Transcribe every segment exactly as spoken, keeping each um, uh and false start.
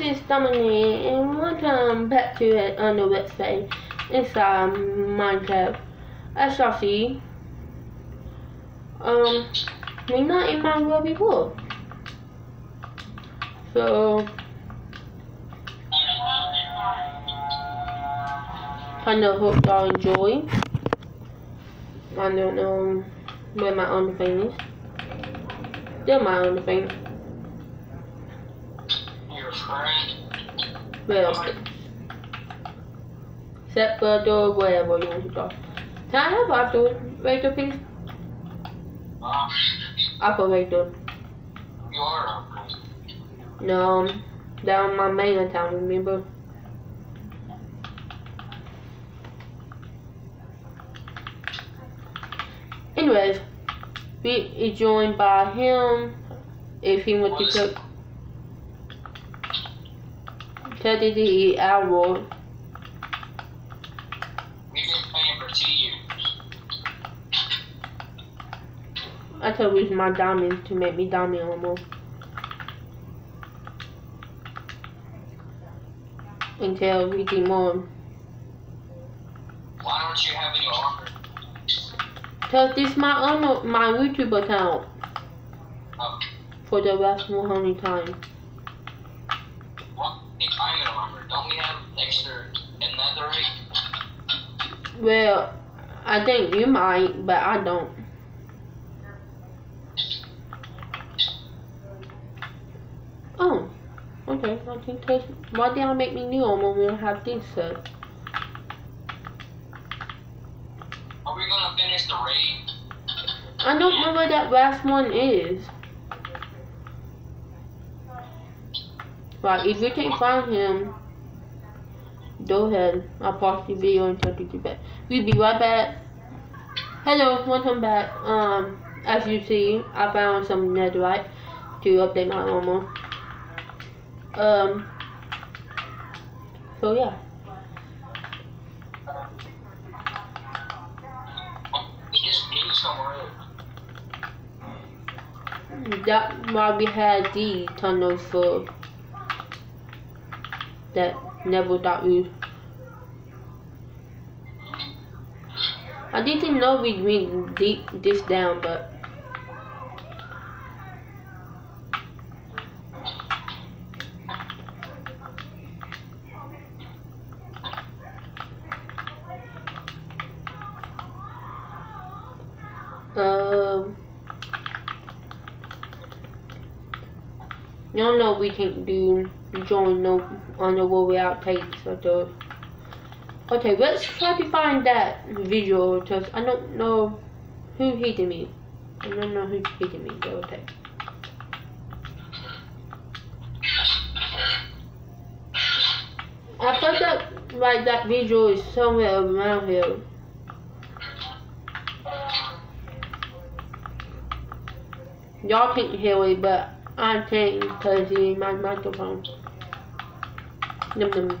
is Dominic, and welcome back to it on the Let's Play inside Minecraft. As y'all see, um, we're not in Minecraft before, so kind of hope y'all enjoy. I don't know where my own thing is. Still my own thing. Well, except for the whatever you want to go. Can I have operator, please? Uh, Operator. you are operator. No, down my main account, remember? Anyways, we is joined by him if he wants to cook. thirty hour. We've been playing for two years. I could use my diamond to make me diamond armor. Until we get more. Why don't you have any armor? Cause this is my honor, my YouTube account. Oh. For the last one hundred time. What? If I'm in armor, don't we have extra in netherite? Well, I think you might, but I don't. Oh, okay. I think that's why did I make me new armor when we don't have this set? Are we gonna finish the raid? I don't know where that last one is. Right, if you can find him, go ahead. I'll pause the video and take you back. We'll be right back. Hello, welcome back. Um, as you see, I found some netherite to update my armor. Um, so yeah. We just need somewhere else. That's why we had the tunnels for that never got used. I didn't know we'd bring deep this down, but um, you don't know we can do join no on the wall without tapes or those. Okay, let's try to find that visual because I don't know who hit me. I don't know who hit me, but okay. I thought that like that visual is somewhere around here. Y'all can't hear it, but I can because it's in my microphone. Num num.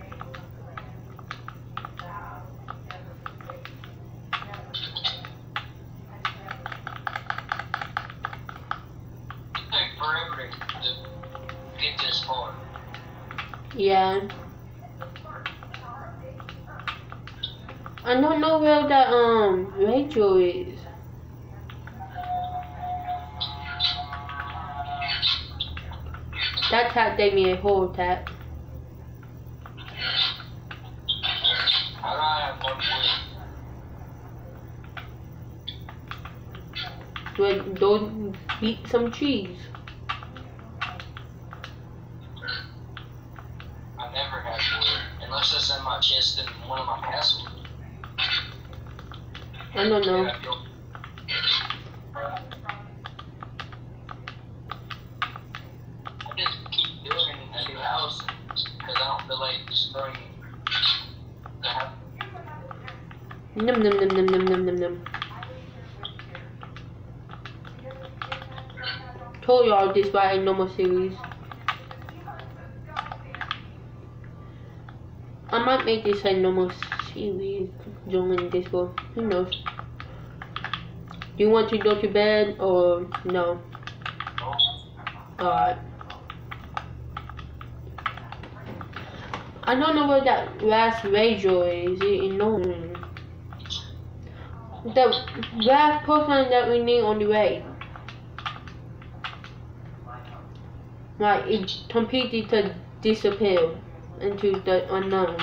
Yeah. I don't know where that um Rachel is. That cat gave me a whole attack. How do I have one wood? Well, don't eat some cheese. I never had wood, unless it's in my chest in one of my passwords. I don't know. I just keep building a new house because I don't feel like destroying the house. Num num num num num num num num. Told y'all this by a normal series. I might make this a normal series during this one. Who knows? Do you want to go to bed or no? Alright. I don't know where that last radio is. It's annoying. The last person that we need on the way. Like, it completely to disappear into the unknown.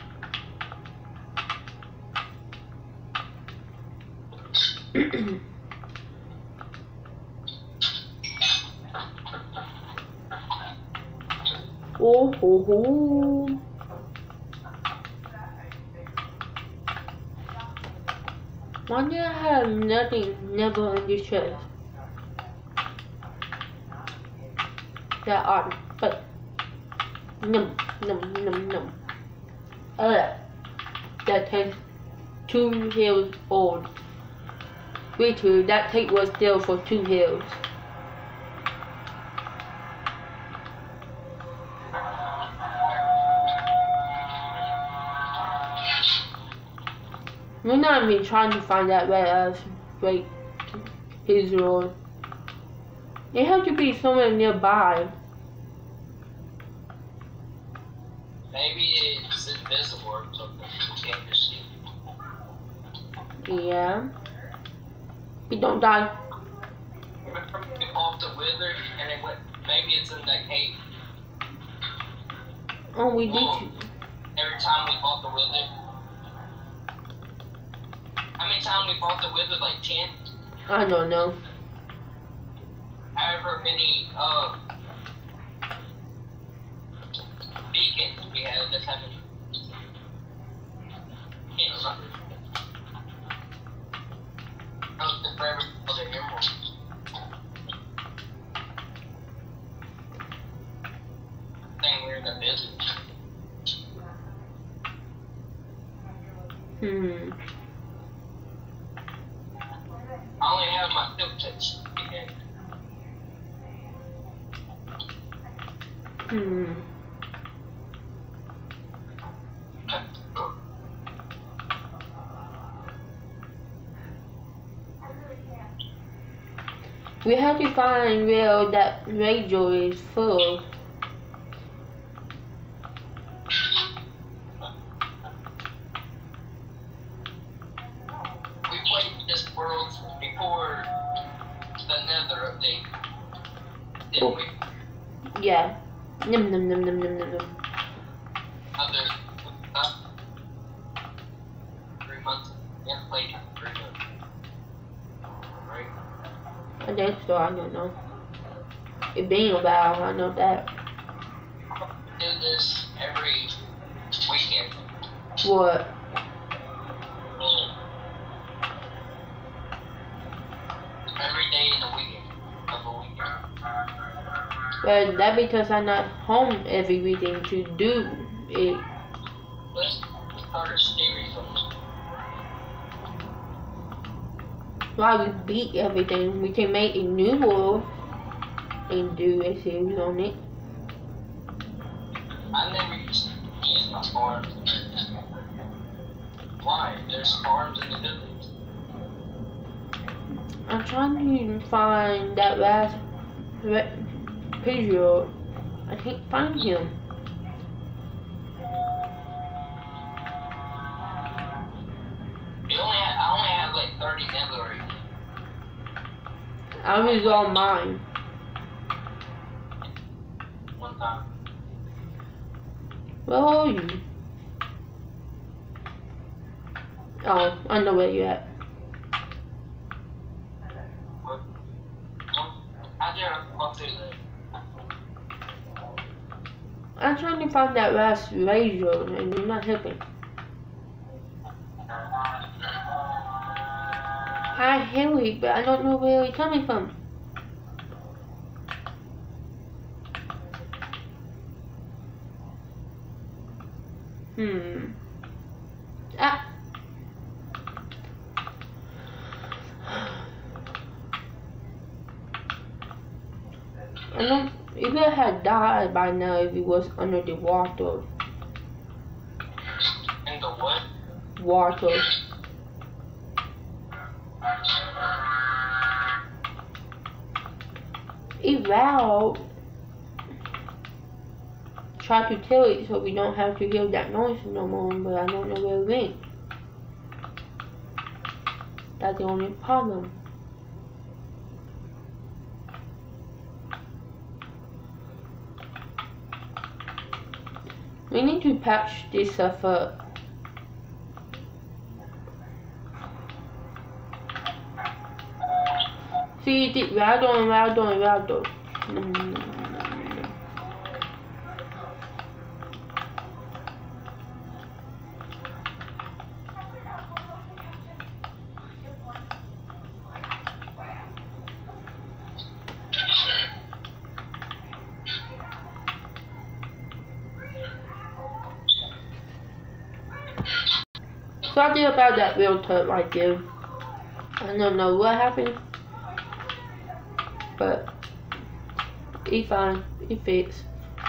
Oh ho ho. Why do I have nothing never in this chest? That are but num num num num. Uh that takes two hills old. Me too, that tape was still for two hills. We're not even trying to find that red ass wait his road. It has to be somewhere nearby. Maybe it's invisible or something. We can't just see. Yeah. We don't die. Remember we off the wither and it went, maybe it's in that cave. Oh, we did. Well, every time we fought the wither. How many times we fought the wither? Like ten? I don't know. However many uh, beacons we had, that's how many. Can't remember. I was just forever for the emeralds. I think we're in the business. Hmm. I only have my silk touch again. Hmm. We have to find where that radio is full. We played this world before the Nether update, didn't we? Yeah. Num num num num num num num. Other uh, three months. We haven't played in three months. Right? I think so, I don't know. It been a while, I know that. We do this every weekend. What? Mm. Every day in the weekend. Of the weekend. Well, that because I'm not home every weekend to do it. Let's start a series on this. While we beat everything, we can make a new world and do a series on it. I never used to use my farms. Why? There's farms in the village. I'm trying to find that last Pedro. I can't find him. We only had, I only had like thirty netherite. I was on mine. One time. Where are you? Oh, I know where you're at. What? I dare go through that. I'm trying to find that last radio and you're not helping. I hear it, but I don't know where it's coming from. Hmm. Ah. I don't. If it had died by now, if it was under the water. In the what? Water. Evolved. try to kill it so we don't have to hear that noise no more, but I don't know where it went. That's the only problem. We need to patch this stuff up. See, the rattle and rattle and rattle. Mm. Sorry about that realtor right there. I don't know what happened, but it's fine. It fixed.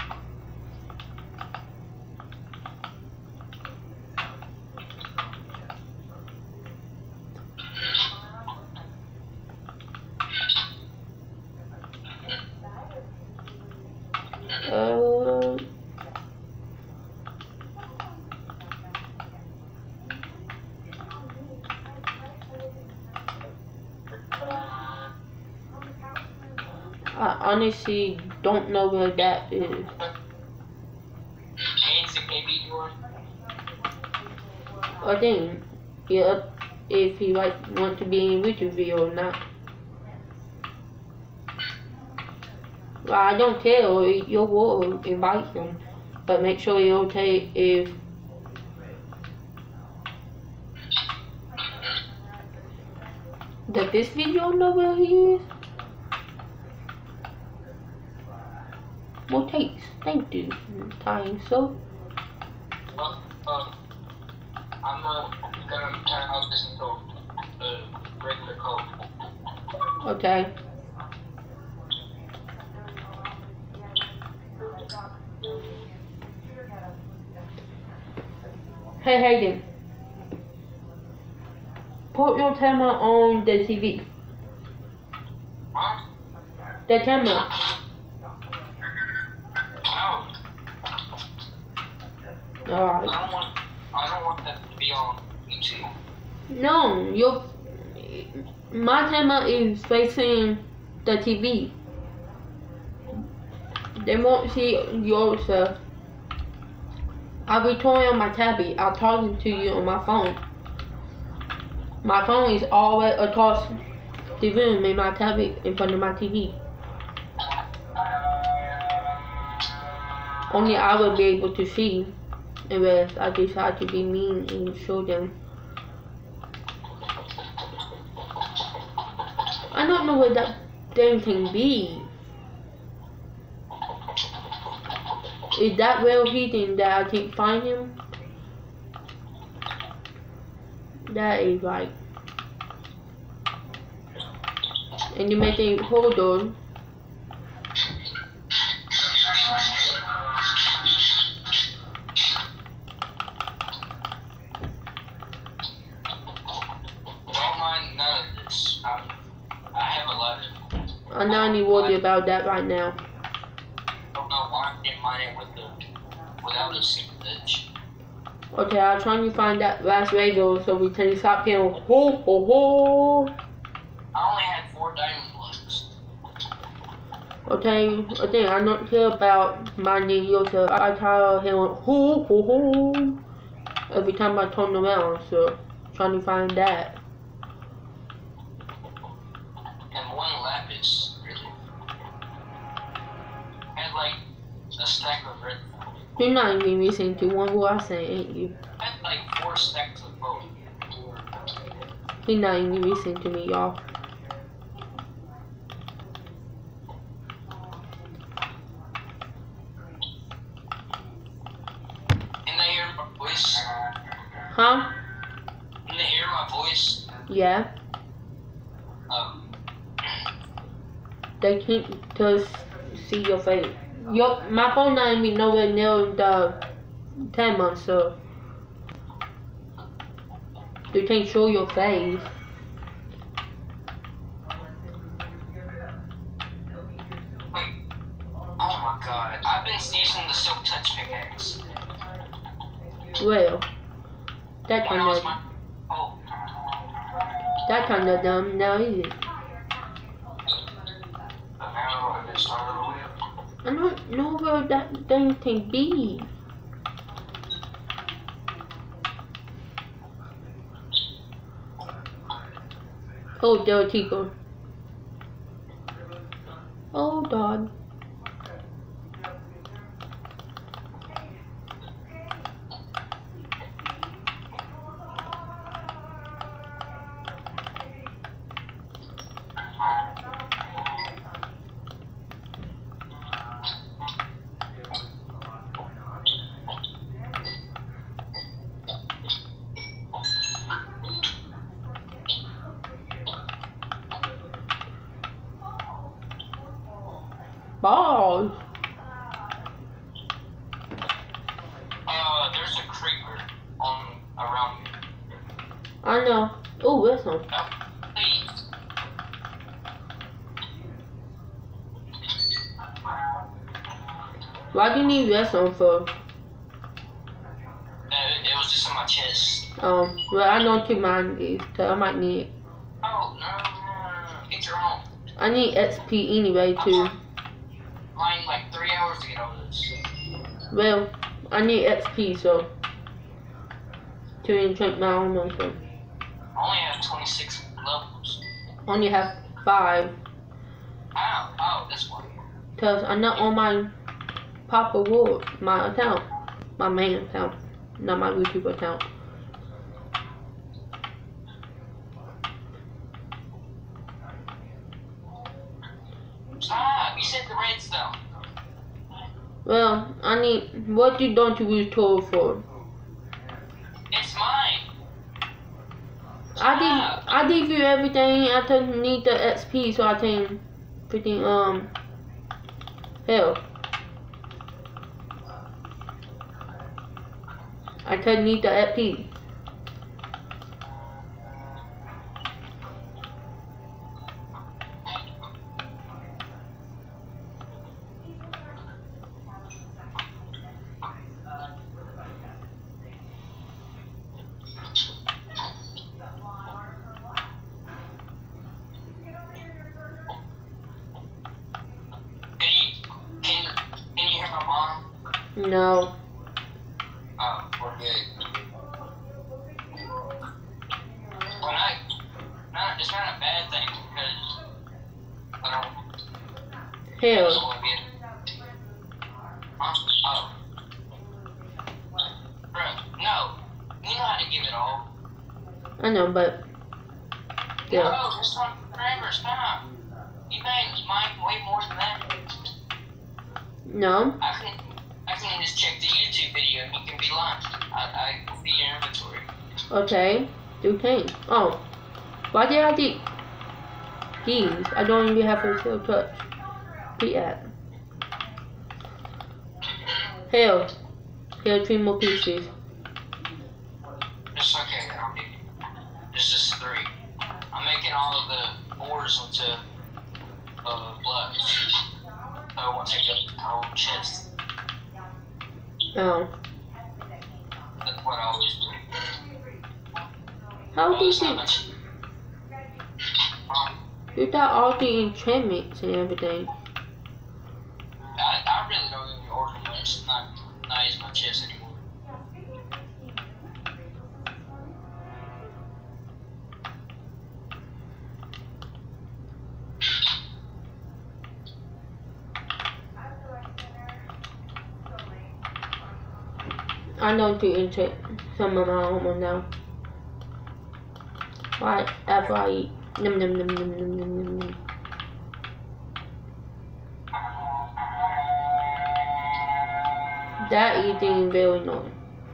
Uh. I honestly don't know where that is. I think, yeah, if he like want to be in Richard video or not. Well, I don't care. You will invite him, but make sure you're okay if. Does this video know where he is? More takes. Thank you. Time so. Uh, uh, I'm uh, gonna turn off this until the regular code. Okay. Hey Hayden. Put your camera on the T V. What? The camera. Alright. I don't want. I don't want that to be on YouTube. No, your my camera is facing the T V. They won't see your stuff. I'll be talking on my tablet. I'm talking to you on my phone. My phone is always across the room and my tablet in front of my T V. Only I will be able to see. Unless I decide to be mean and show them. I don't know what that damn thing be. Is that real hidden that I can't find him? That is right. And you may think, hold on. I'm not any worried about that right now. I don't know why I didn't mind it with the, without a single edge. Okay, I'm trying to find that last radio so we can stop hearing ho ho ho. I only had four diamond blocks. Okay, okay, I don't care about minding yourself. I try hearing ho ho ho every time I turn around, so trying to find that. And one lapis. Had like a stack of red. You're not even listening to one word I say, ain't you? I had like four stacks of gold. He's not even listening to me, y'all. Can they hear my voice? Huh? Can they hear my voice? Yeah. Um. They can't just see your face. Your, my phone not even nowhere near the camera, so they can't show your face. Wait. Oh my god. I've been using the Silk Touch pickaxe. Well, that When I kind was of my... Oh. that kind of dumb. Now is it? But now I just started a whip. I don't know where that thing can be. Oh, there are people. Oh, dog. Balls. Uh, there's a creeper on around here. I know. Oh, that's one. No, please. Why do you need this one for? Uh, it was just in my chest. Um, well, I know to mine these, so I might need it. Oh, no, no, no, no. Get your own. I need X P anyway, too. Mine like three hours to get over this. Well, I need X P, so. To enchant my armor, so. I only have twenty-six levels. Only have five. Ow, oh, this one. Because I'm not on my Papa Ward, my account. My main account. Not my YouTube account. Stop, you said the redstone. Well, I need. What you don't you use tool for? It's mine. I did. I give you everything. I just need the X P so I can freaking um. Hell. I just need the X P. No. Oh, we're good. Well, not, not, it's not a bad thing because I don't. Hell. Huh? Oh. Bro, no. You know how to give it all. I know, but yeah. No, this one forever. Stop. You made mine way more than that. No. I can. I can just check the YouTube video and you can be lying. I, I can see your inventory. Okay. You can. Oh. Why did I do these? I don't even have a Silk Touch. Be at. Hell. Here, three more pieces. It's okay, I'll give you. It's just three. I'm making all of the ores into uh, blocks. So I won't take up the whole chest. Oh. That's what I always do. How Oh, did it's not you? much. Um, You got all the enchantments and everything. I, I really don't even order much. Not, not use my chest anymore. I know to enchant some of my armor now. Right after I eat. Num num num num num num num num. That eating is very annoying.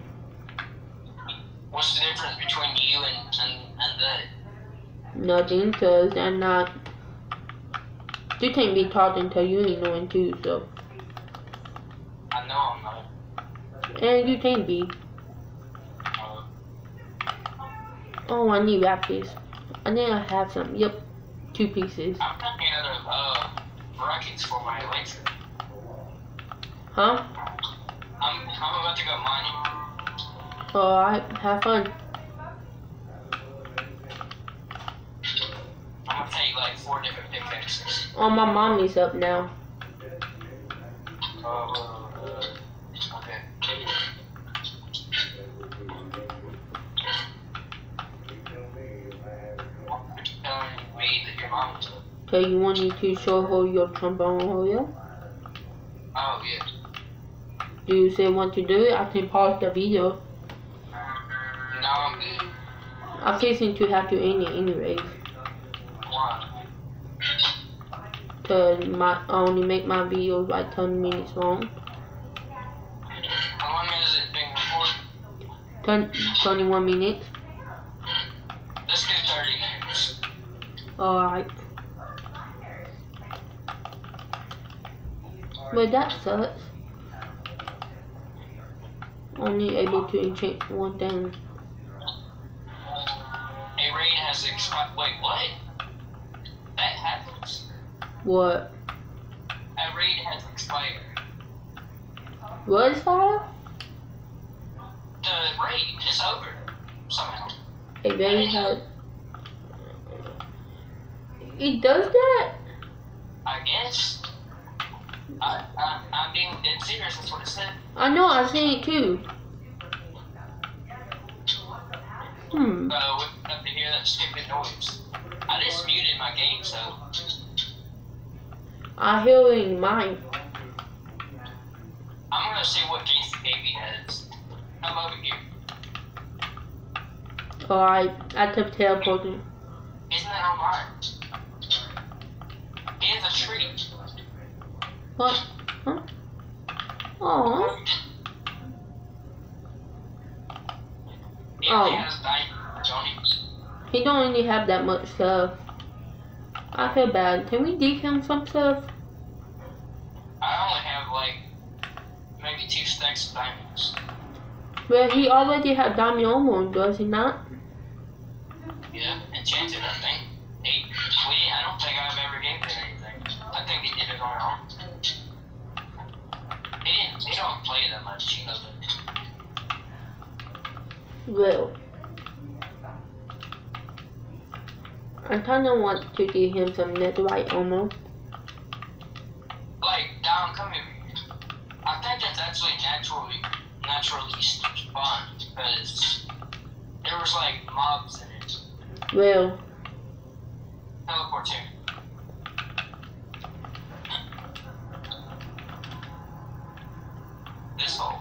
What's the difference between you and, and, and that? Nothing, cause I'm not. You can't be talking to you annoying too, so. I know I'm not. And you can't be. Uh, Oh, I need raptors. I think I have some. Yep, two pieces. I'm putting out of uh, brackets for my electric. Huh? I'm, I'm about to go mining. Alright, have fun. I'm gonna take like four different pickaxes. Oh, my mommy's up now. Uh, okay. Telling me that your mom was up. So you want me to show her your trombone hole? Oh, yeah. Do you still want to do it? I can pause the video. No, I'm good. I'm fixing to have to end it anyways. Why? Cause my, I only make my videos like ten minutes long. How long has it been recorded? Ten, twenty-one minutes. Let's do thirty minutes. Alright. But that sucks. Only able to enchant one thing. A raid has expired. Wait, what? That happens? What? A raid has expired. What is fire? The raid is over. Somehow. A raid has. It does that? I guess. I, I, I'm being dead serious, that's what it said. I know, I've seen it too. Hmm. Uh, we have to hear that stupid noise. I just muted my game, so. I hear it in mine. I'm gonna see what games the K B has. Come over here. Alright, I kept teleporting. Isn't that online? Here's a tree. What? Huh? Aww. He Oh. only has diamonds, don't he? He don't really have that much stuff. I feel bad. Can we give him some stuff? I only have like maybe two stacks of diamonds. Well, he already had diamond armor, does he not? Yeah, enchanted, I think. He, we, I don't think I've ever gave him anything. I think he did it on his own. He didn't. He don't play that much. He knows it. Well, I kinda want to give him some netherite armor. Like, Dom, come here. I think that's actually naturally, naturally spawned because there was like mobs in it. Well, Teleport here. This hole.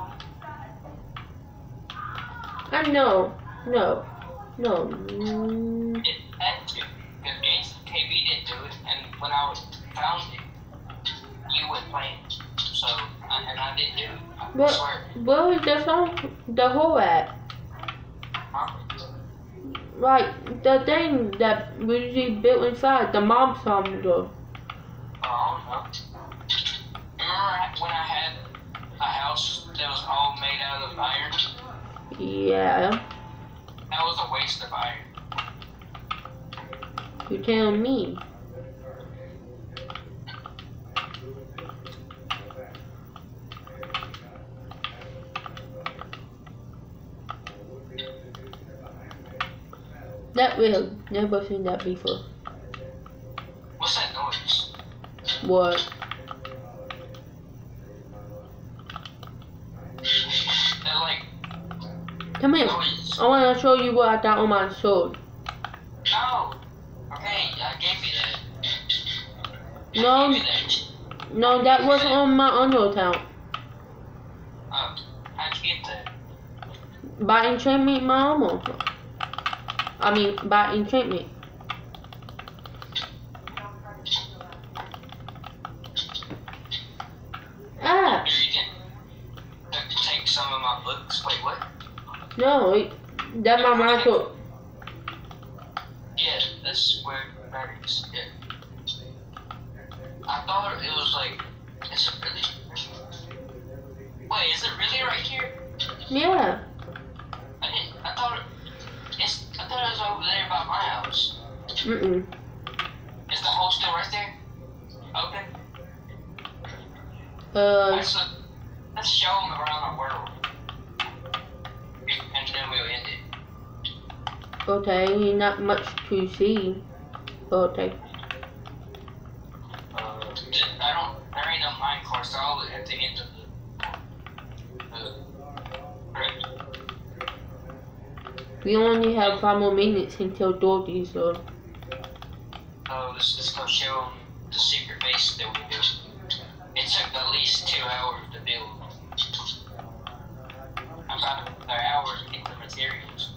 I know. No. No. Mm, It had to. Because Games K B didn't do it, and when I was found it, you were playing. So, I, and I didn't do it. I But- swear. where is the song? The hole at? Huh? Right, the thing that we built inside, the mob song though. Oh, I don't know. Remember when I had a house that was all made out of iron? Yeah. That was a waste of iron. You tell me. That will never seen that before. What's that noise? What? That like Come here. noise. I want to show you what I got on my sword. No. Okay, I gave you that. I No. gave you that. No, that wasn't on my other account. Oh, how'd you get that? By enchantment, my armor. I mean, by enchantment. Ah! Here you can uh, take some of my books. Wait, what? No, it, that's my rifle. Yeah, that's where that is. Yeah. I thought it was like, is it really? Wait, is it really right here? Yeah. I didn't. I thought it. It's. I thought it was over there by my house. Mm-mm. Is the hole still right there? Open? Uh, Let's, uh, let's show them around the world. And then we'll end it. okay, not much to see. Okay. Uh, I don't, there ain't no mine course, so I'll at the end of the, uh, trip. We only have five more minutes until Dorothy, so. Uh, let's, let's go show them the secret base that we built. It took at least two hours to build. About an hour to get the materials.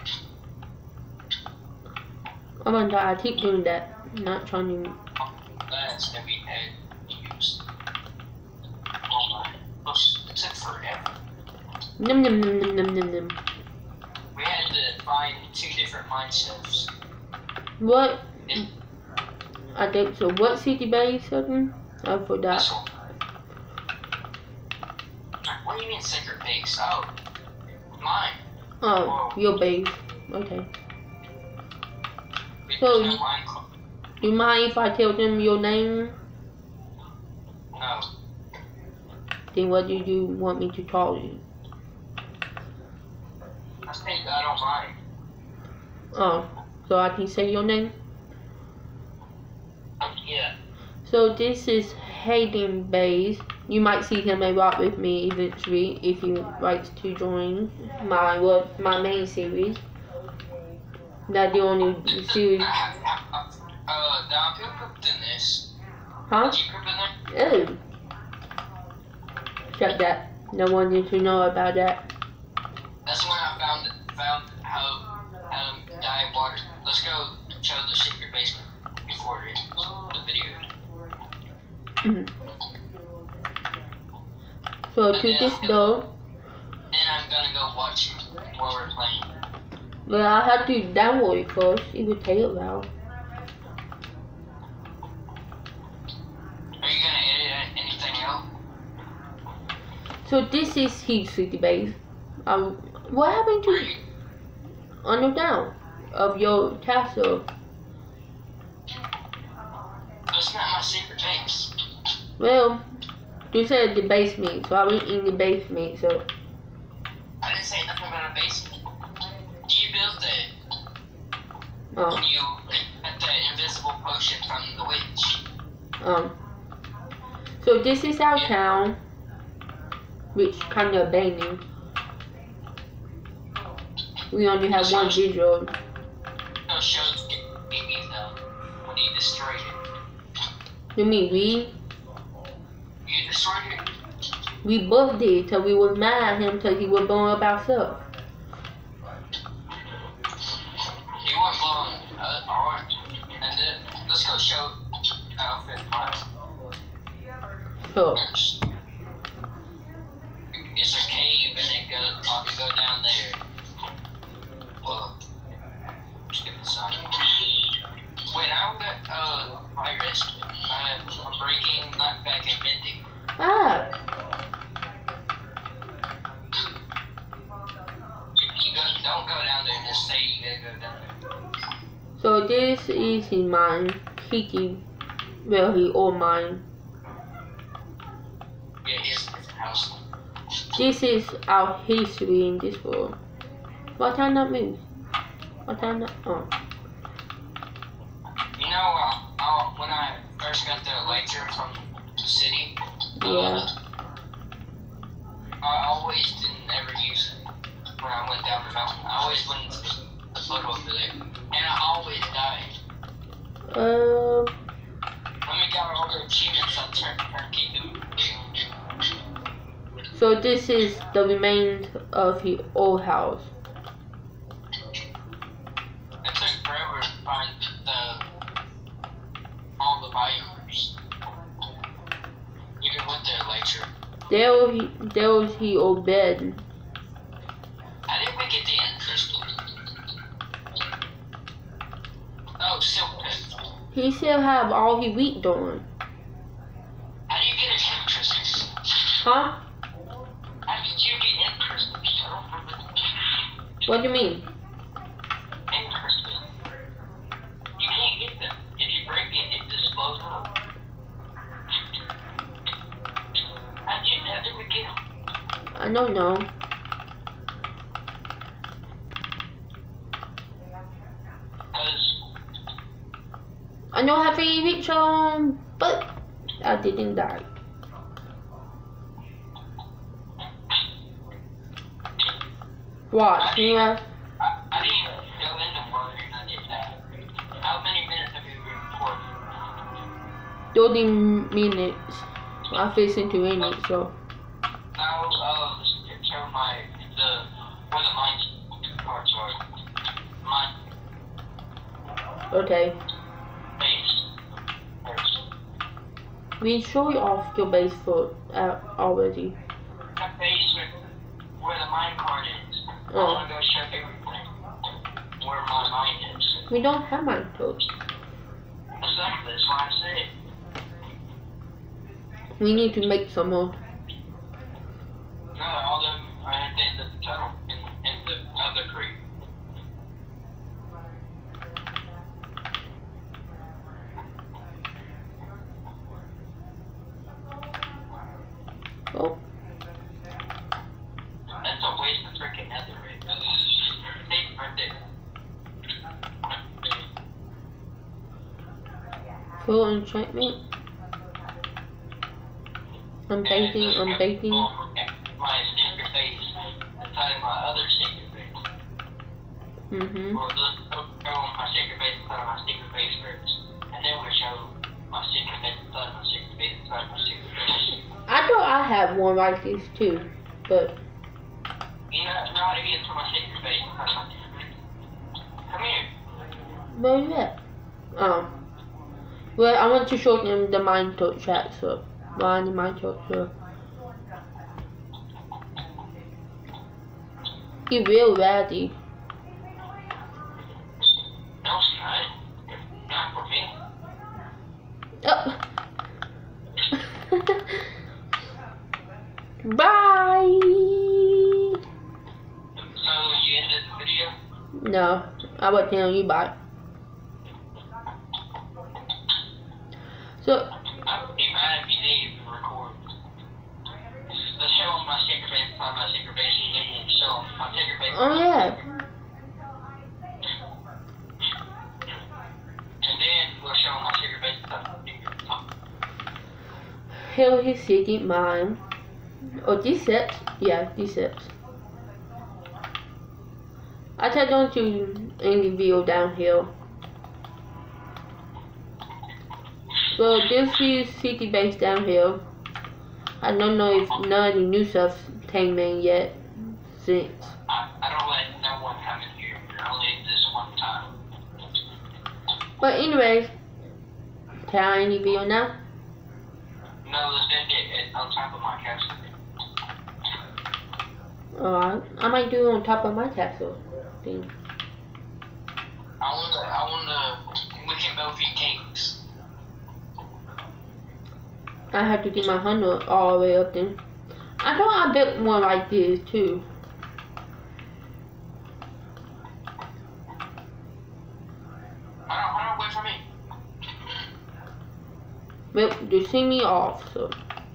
Oh my god, I keep doing that. Not trying to. That's that we had used. Oh my. Oops, it took forever. Num num num num num num num. We had to find two different mine shafts. What? It, I think so. What city base again? I forgot. this one. What do you mean secret base? Oh, mine. Oh, Whoa. your base. Okay. We- So there's no you- mine cl- You mind if I tell them your name? No. Then what do you want me to call you? I think I don't mind. Oh, so I can say your name? Yeah. So this is Hayden Base. You might see him a lot with me eventually if he likes to join my well, my main series. Not the only series. Uh, now who pooped in this? Huh? Did you poop in there? Oh. Shut that. No one needs to know about that. That's when I found found how how to dye water. Let's go show the secret basement before it the video. Mhm. So to this though, Then I'm gonna go watch it while we're playing. well, I have to download it first. It would take a while. Are you gonna edit anything else? So this is his city base. Um, what happened Where to you? on the down of your castle? That's not my secret base. Well, you said the basement, so I went in the basement. So I didn't say nothing about a basement. You built it. um You got that invisible potion from the witch. um. So this is our town, which kind of abandoned. We only have one visual. No shows babies though. When you destroyed it. You mean we? You destroyed it? We both did, so we was mad at him because he was blowing up our stuff. You weren't blowing uh, orange. And then let's go show outfit parts. So First. It's a cave and it goes I can go down there. Well, skip the sign. Wait, I got uh virus. I'm breaking knockback and mending. ah, You go, don't go down there, just say you gotta go down there. so this is his mine. Kiki, well, he all mine. Yeah, his house. This is our history in this world. What time that means? What time that? Oh, You know, uh, uh, when I first got the lecture from the city, uh, yeah. I always didn't ever use it when I went down the mountain. I always went to the photo over there, and I always died. Uh, When we got all the achievements, I turned to keep them. so this is the remains of his old house. It took forever to find the all the biomes. Even with their lecture. There was he, there was his old bed. How did we get the end crystal? Oh, silk pit. He still have all he wheat on. How do you get an end crystal? Huh? How did you get end crystals? I don't remember. What do you mean? End crystals. You can't get them. If you break it, it just blows up. don't know. I don't have any reach on, but I didn't die. Watch, you know. I, I didn't even go into work and I did that. How many minutes have you recorded? thirty minutes. I fixed into minutes, so. I'll uh, show my, the, where the mine parts are. Mine. Okay. Base. First. We show you off your base foot uh, already. The base where the mine card is. Oh. I want to go check everything. Where my mine is. We don't have mine toes. Exactly, that's why I said it. We need to make some more. No, all them are at the end of the tunnel in, in the other creek. Oh. That's a waste of freaking netherite. Take right there. Full enchantment. I'm baking, I'm baking. My secret base inside my other secret base. Mm-hmm. Or the, show my secret base inside of my secret base first. And then we'll show my secret base inside of my secret base inside of my secret base. I thought I had one like this too, but. You know, know how to get to my secret base inside of my secret base. Come here. Where you at? Um. Well, I want to show them the mine tote chat, so. Why the mine tote, so. He real ready. No, it's not. Not for me. Oh. Bye. So you ended the video? No, I was telling you bye. So. I would be mad if you didn't even record. Let's show them my secret base inside my secret base and then we'll show them my secret base. Oh yeah. And then we'll show them my secret base inside my secret base. Here is secret mine. Oh, these steps? Yeah, these steps. I tried don't do any video down here. So this is city base down here. I don't know if none of the new stuff came in yet since. I, I don't let no one come in here. Only this one time. But anyways, can I any video now? No, let's end it on top of my castle. Alright, I might do it on top of my castle thing. I want to, I want to, we can both eat cakes. I have to do my hundred all the way up then. I thought I built one like this too. I don't, I don't wait for me. Well, they see me off, so.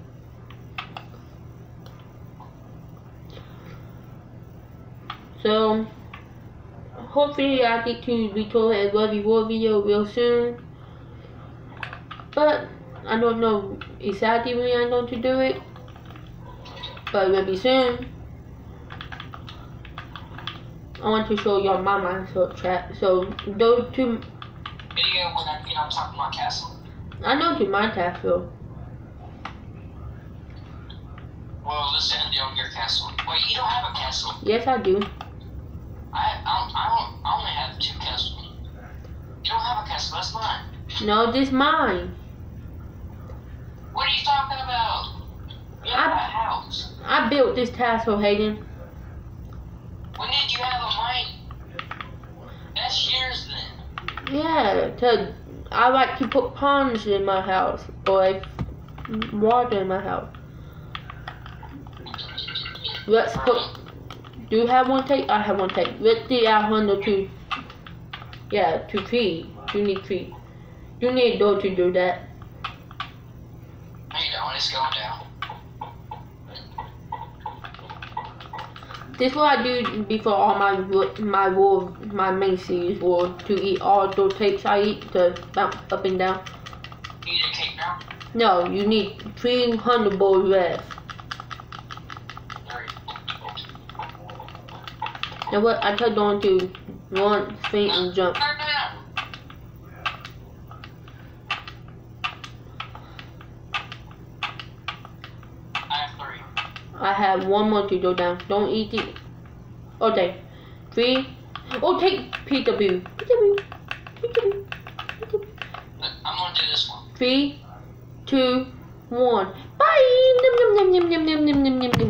So, hopefully I get to record a Love War video real soon. But, I don't know exactly when I'm going to do it. But it will be soon. I want to show y'all my Minecraft chat. So, those two. Video when I get on top of my castle. I know to my castle. Well, let's end it on your castle. Wait, you don't have a castle. Yes, I do. I, I, don't, I, don't, I only have two castles. You don't have a castle, that's mine. No, this mine. What are you talking about? You have a house. I built this castle, Hayden. When did you have a mine? That's yours then. Yeah, to, I like to put ponds in my house, or like water in my house. Let's put, do you have one take? I have one take. Let's see I handle two. Yeah, to tree. You need tree. You need a door to do that. No, you don't. It's going down. This is what I do before all my my war my main series war to eat all those cakes I eat to bounce up and down. You need a cake now? No, you need three hundred balls left. Now what? I tried on to run, sprint, and jump. I have one more to go down. Don't eat it. Okay. Three. Oh, take peekaboo. Peekaboo. Peekaboo. Peekaboo. I'm gonna do this one. Three, two, one. Bye. Nom nom nom nom nom nom nom nom nom.